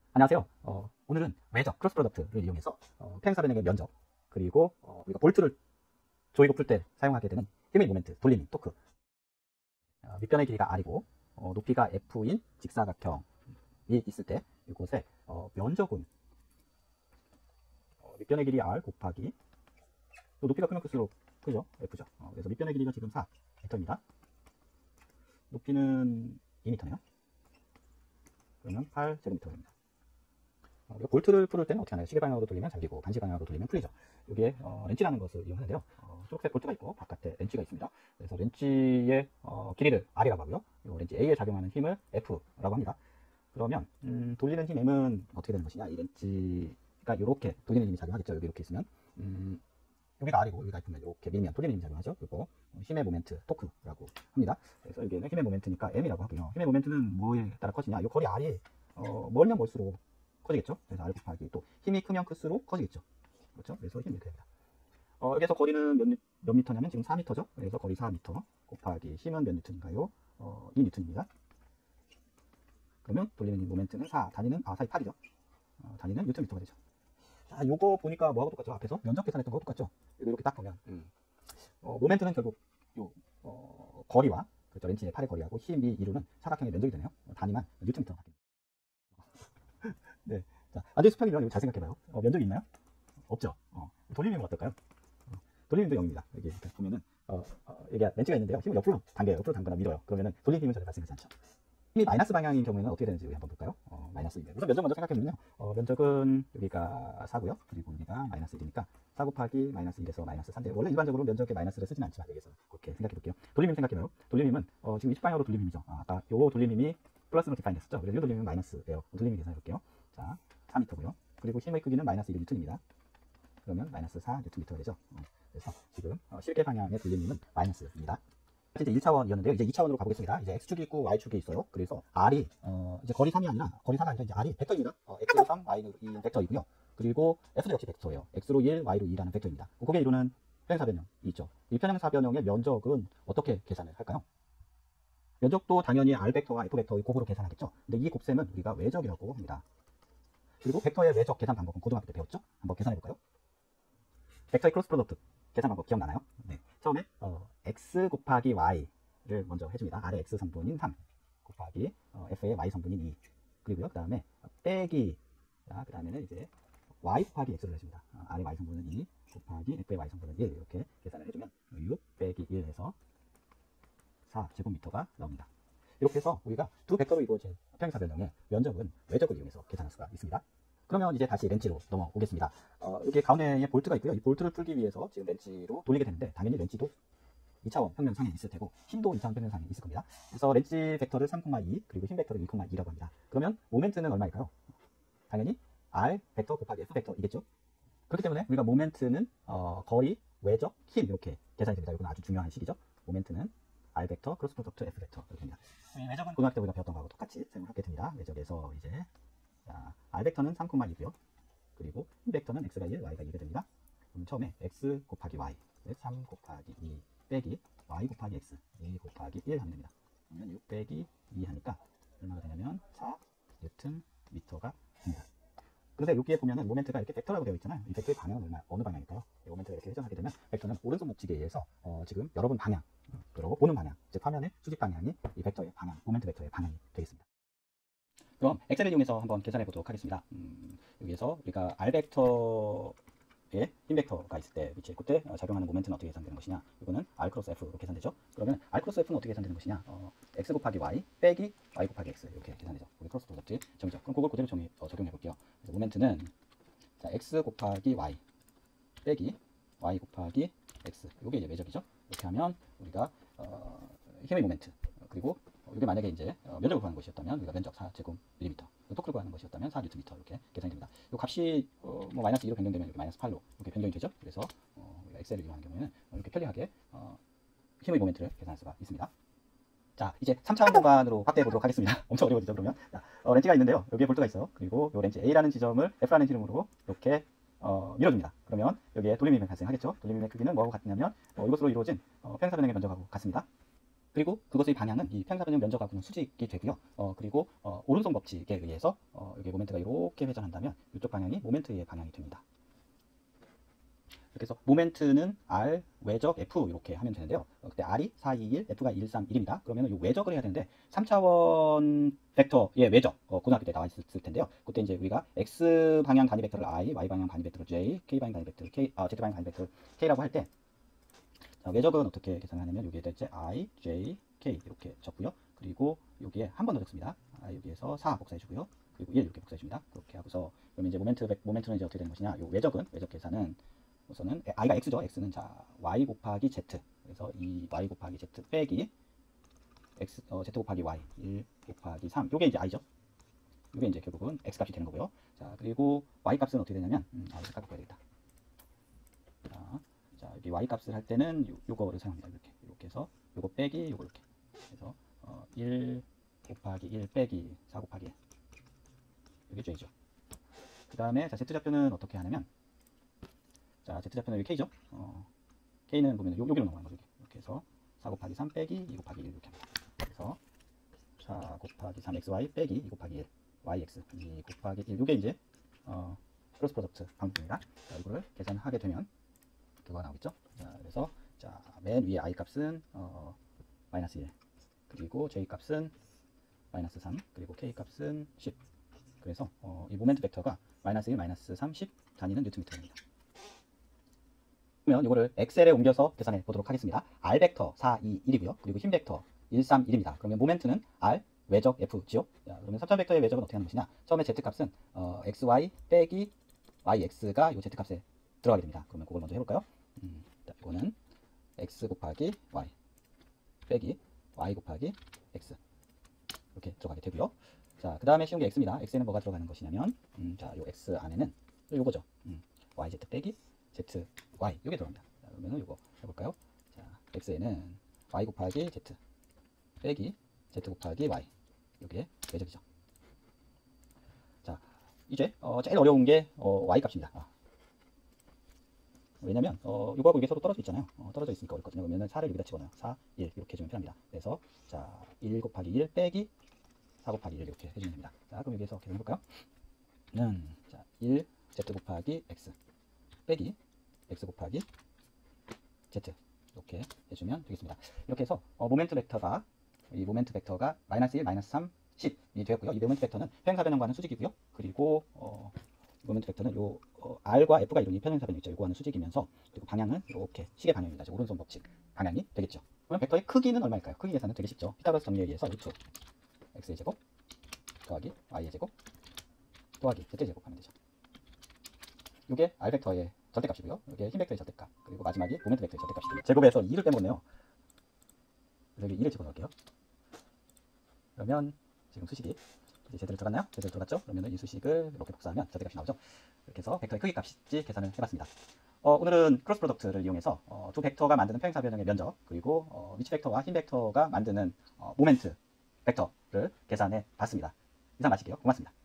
안녕하세요. 오늘은 외적 크로스 프로덕트를 이용해서 평행사 변형의 면적 그리고 우리가 볼트를 조이고 풀 때 사용하게 되는 힘의 모멘트, 돌림인 토크, 밑변의 길이가 R이고 높이가 F인 직사각형이 있을 때 이곳에 면적은 밑변의 길이 R 곱하기 또 높이가 크면 클수록 크죠? F죠. 그래서 밑변의 길이가 지금 4m입니다. 높이는 2m네요. 그러면 8제곱미터입니다. 우리가 볼트를 풀을 때는 어떻게 하나요? 시계 방향으로 돌리면 잠기고 반시 방향으로 돌리면 풀리죠. 여기에 렌치라는 것을 이용하는데요. 초록색 볼트가 있고 바깥에 렌치가 있습니다. 그래서 렌치의 길이를 R이라고 하고요. 이 렌치 A에 작용하는 힘을 F라고 합니다. 그러면 돌리는 힘 M은 어떻게 되는 것이냐? 이 렌치가 이렇게 돌리는 힘이 작용하겠죠. 여기 이렇게 있으면 여기가 R이고 여기가 F면 이렇게 밀면 돌리는 힘이 작용하죠. 그리고 힘의 모멘트 토크라고 합니다. 그래서 여기는 힘의 모멘트니까 M이라고 하고요. 힘의 모멘트는 뭐에 따라 커지냐? 이 거리 R이 멀면 멀수록 커지겠죠. 그래서 R 곱하기 또 힘이 크면 클수록 커지겠죠. 그렇죠? 그래서 힘이 이렇게 됩니다. 여기서 거리는 몇 미터냐면 지금 4미터죠. 그래서 거리 4미터 곱하기 힘은 몇 뉴턴인가요? 2뉴턴입니다. 그러면 돌리는 모멘트는 4, 단위는 4이 8이죠. 단위는 뉴턴미터가 되죠. 자, 요거 보니까 뭐하고 똑같죠? 앞에서 면적 계산했던 거하고 똑같죠? 이렇게 딱 보면 모멘트는 결국 요 거리와 그렇죠? 렌치의 8의 거리하고 힘이 이루는 사각형의 면적이 되네요. 단위만 뉴턴미터가 바뀝니다. 네. 자, 나중에 수평이면 이거 잘 생각해봐요. 면적이 있나요? 없죠. 돌림힘은 어떨까요? 돌림힘도 0입니다. 여기 보면은 여기 렌치가 있는데요. 힘을 옆으로 당겨요. 옆으로 당거나 밀어요. 그러면은 돌림힘은 전혀 발생하지 않죠. 힘이 마이너스 방향인 경우에는 어떻게 되는지 우리 한번 볼까요? 마이너스인데 우선 면적 먼저 생각해보면요. 면적은 여기가 4고요. 그리고 여기가 마이너스 1이니까 4 곱하기 마이너스 1에서 마이너스 3인데 원래 일반적으로 면적에 마이너스를 쓰진 않지만 여기서 그렇게 생각해볼게요. 돌림힘 생각해봐요. 돌림힘은 지금 20방향으로 돌림힘이죠. 아까 요 돌림힘이 플러스로 디파인 됐었죠. 그래서 이 돌림힘은 마이너스예요. 돌림힘 계산해볼게요. 자, 4m고요. 그리고 힘의 크기는 마이너스 1뉴턴입니다. 그러면 마이너스 4뉴턴미터가 되죠. 그래서 지금 실계 방향의 돌림힘은 마이너스입니다. 이제 1차원이었는데요. 이제 2차원으로 가보겠습니다. 이제 X축이 있고 Y축이 있어요. 그래서 R이 이제 거리 3이 아니라 거리 4가 아니라 이제 R이 벡터입니다. X로 3, Y로 2 벡터이고요. 그리고 F도 역시 벡터예요. X로 1, Y로 2라는 벡터입니다. 그게 이루는 평행사 변형이 있죠. 이 평행사 변형의 면적은 어떻게 계산을 할까요? 면적도 당연히 R 벡터와 F 벡터의 곱으로 계산하겠죠. 근데 이 곱셈은 우리가 외적이라고 합니다. 그리고 벡터의 외적 계산 방법은 고등학교 때 배웠죠? 한번 계산해 볼까요? 벡터의 크로스 프로덕트 계산 방법 기억나나요? 네. 처음에 x 곱하기 y를 먼저 해줍니다. R의 x 성분인 3 곱하기 f의 y 성분인 2 그리고요. 그 다음에 빼기 그 다음에는 이제 y 곱하기 x를 해줍니다. R의 y 성분은 2 곱하기 f의 y 성분은 1 이렇게 계산을 해주면 6 빼기 1 해서 4제곱미터가 나옵니다. 이렇게 해서 우리가 두 벡터로 이루어진 평행사 변형의 면적은 외적을 이용해서 계산할 수가 있습니다. 그러면 이제 다시 렌치로 넘어오겠습니다. 여기 가운데에 볼트가 있고요. 이 볼트를 풀기 위해서 지금 렌치로 돌리게 되는데 당연히 렌치도 2차원 평면상에 있을 테고 힘도 2차원 평면상에 있을 겁니다. 그래서 렌치 벡터를 3,2 그리고 힘 벡터를 2,2라고 합니다. 그러면 모멘트는 얼마일까요? 당연히 R 벡터 곱하기 F 벡터이겠죠. 그렇기 때문에 우리가 모멘트는 거리, 외적, 힘 이렇게 계산이 됩니다. 이건 아주 중요한 식이죠. 모멘트는 R 벡터 크로스 프로덕트 F 벡터 이렇게 됩니다. 외적은 고등학교 때 우리가 배웠던 거하고 똑같이 사용하게 됩니다. 외적에서 이제 R 벡터는 3,2고요. 그리고 힘 벡터는 X가 1, Y가 2가 됩니다. 그럼 처음에 X 곱하기 Y 3 곱하기 2 빼기 Y 곱하기 X 2 곱하기 1 하면 됩니다. 그러면 6 빼기 2 하니까 얼마가 되냐면 4뉴턴미터가 됩니다. 그래서 여기에 보면은 모멘트가 이렇게 벡터라고 되어 있잖아요. 이 벡터의 방향은 어느 방향일까요? 이 모멘트가 이렇게 회전하게 되면 벡터는 오른손 목지기에 의해서 지금 여러분 방향 그리고 보는 방향 즉 화면의 수직 방향이 이 벡터의 방향 모멘트 벡터의 방향이 되겠습니다. 그럼 엑셀을 이용해서 한번 계산해 보도록 하겠습니다. 여기에서 우리가 R 벡터에 힘 벡터가 있을 때 위치에 그때 작용하는 모멘트는 어떻게 계산되는 것이냐? 이거는 R 크로스 F로 계산되죠. 그러면 R 크로스 F는 어떻게 계산되는 것이냐? X 곱하기 Y 빼기 Y 곱하기 X 이렇게 계산되죠. 우리 크로스 프로덕트의 정의죠. 그럼 그걸 그대로 적용해 볼게요. 그래서 모멘트는 자, X 곱하기 Y 빼기 Y 곱하기 X 이게 이제 외적이죠. 이렇게 하면 우리가 힘의 모멘트 그리고 이게 만약에 이제 면적을 구하는 것이었다면 우리가 면적 4제곱밀리미터 토크를 구하는 것이었다면 4뉴턴미터 이렇게 계산이 됩니다. 이 값이 뭐 마이너스 2로 변경되면 이렇게 마이너스 8로 이렇게 변경이 되죠. 그래서 우리가 엑셀을 이용하는 경우에는 이렇게 편리하게 힘의 모멘트를 계산할 수가 있습니다. 자, 이제 3차원 공간으로 확대해 보도록 하겠습니다. 엄청 어려워지죠, 그러면. 자, 렌치가 있는데요. 여기에 볼트가 있어요. 그리고 이 렌치 A라는 지점을 F라는 이름으로 이렇게 밀어줍니다. 그러면 여기에 돌림힘이 발생하겠죠. 돌림힘의 크기는 뭐하고 같냐면 이것으로 이루어진 평행사 변형의 면적하고 같습니다. 그리고 그것의 방향은 이 평행사변형 면적하고는 수직이 되고요. 그리고 오른손 법칙에 의해서 여기 모멘트가 이렇게 회전한다면 이쪽 방향이 모멘트의 방향이 됩니다. 그래서 모멘트는 R, 외적, F 이렇게 하면 되는데요. 그때 R이 4, 2, 1, F가 1, 3, 1입니다. 그러면 이 외적을 해야 되는데 3차원 벡터의 외적, 고등학교 때 나와 있을 텐데요. 그때 이제 우리가 X 방향 단위 벡터를 I, Y 방향 단위 벡터를 J, K 방향 단위 벡터를 K, Z 방향 단위 벡터를 K라고 할 때 외적은 어떻게 계산하냐면 여기에 대체 I, J, K 이렇게 적고요. 그리고 여기에 한 번 더 적습니다. 여기에서 4 복사해주고요. 그리고 1 이렇게 복사해줍니다. 그렇게 하고서 그러면 이제 모멘트는 이제 어떻게 되는 것이냐? 이 외적 계산은 우선은 i가 x죠. x는 자 y 곱하기 z. 그래서 이 y 곱하기 z 빼기 x z 곱하기 y 1 곱하기 3. 요게 이제 i죠. 요게 이제 결국은 x 값이 되는 거고요. 자 그리고 y 값은 어떻게 되냐면 이거 깎아야 되겠다. 자 여기 y 값을 할 때는 요거를 사용합니다. 이렇게 해서 요거 빼기 요거 이렇게. 그래서 1 곱하기 1 빼기 4 곱하기 1. 이게 j죠. 그 다음에 자 z좌표는 어떻게 하냐면 자, z좌표는 여기 k죠. k는 보면 여기로 넘어가는 거죠. 이렇게 해서 4 곱하기 3 빼기 2 곱하기 1 이렇게 합니다. 그래서 4 곱하기 3xy 빼기 2 곱하기 1 yx 2 곱하기 1 이게 이제 크로스 프로덕트 방법입니다. 자, 이거를 계산하게 되면 그거가 나오겠죠. 자, 그래서 자, 맨 위에 i 값은 마이너스 1 그리고 j 값은 마이너스 3 그리고 k 값은 10. 그래서 이 모멘트 벡터가 마이너스 1, 마이너스 3, 10 단위는 뉴턴미터입니다. 그러면 이거를 엑셀에 옮겨서 계산해 보도록 하겠습니다. R 벡터 4, 2, 1이고요. 그리고 힘 벡터 1, 3, 1입니다. 그러면 모멘트는 R, 외적, F지요. 그러면 3차 벡터의 외적은 어떻게 하는 것이냐? 처음에 Z 값은 XY 빼기 YX가 이 Z 값에 들어가게 됩니다. 그러면 그걸 먼저 해볼까요? 자, 이거는 X 곱하기 Y 빼기 Y 곱하기 X 이렇게 들어가게 되고요. 자, 그 다음에 쉬운 게 X입니다. X에는 뭐가 들어가는 것이냐면 자, 요 X 안에는 요거죠. YZ 빼기 Z, Y 이게 들어갑니다. 자, 그러면 이거 해볼까요? 자, X에는 Y 곱하기 Z 빼기 Z 곱하기 Y 이게 외적이죠. 자, 이제 제일 어려운 게 Y 값입니다. 왜냐면 이거하고 이게 서로 떨어져 있잖아요. 떨어져 있으니까 어렵거든요. 그러면 4를 여기다 집어넣어요. 4, 1 이렇게 해주면 편합니다. 그래서 자, 1 곱하기 1 빼기 4 곱하기 1 이렇게 해주면 됩니다. 자, 그럼 여기에서 계산해볼까요? 자, 1 Z 곱하기 X 빼기 X 곱하기 Z 이렇게 해주면 되겠습니다. 이렇게 해서 모멘트 벡터가 마이너스 1, 마이너스 3, 10이 되었고요. 이 모멘트 벡터는 평행사변형과는 수직이고요. 그리고 모멘트 벡터는 요 R과 F가 이루는 평행사변형 있죠. 요거와는 수직이면서 그리고 방향은 이렇게 시계 방향입니다. 오른손 법칙 방향이 되겠죠. 그러면 벡터의 크기는 얼마일까요? 크기 계산은 되게 쉽죠. 피타고라스 정리에 의해서 루트 x의 제곱 더하기 y의 제곱 더하기 z의 제곱 하면 되죠. 이게 R 벡터의 절대값이고요. 이게 힘 벡터의 절대값. 그리고 마지막이 모멘트 벡터의 절대값이 됩니다. 제곱에서 2를 빼먹네요. 여기 2를 집어넣을게요. 그러면 지금 수식이 이제 제대로 들어갔나요? 제대로 들어갔죠? 그러면 이 수식을 이렇게 복사하면 절대값이 나오죠. 이렇게 해서 벡터의 크기 값이 계산을 해봤습니다. 오늘은 크로스 프로덕트를 이용해서 두 벡터가 만드는 평행사변형의 면적 그리고 위치 벡터와 힘 벡터가 만드는 모멘트 벡터를 계산해 봤습니다. 이상 마칠게요. 고맙습니다.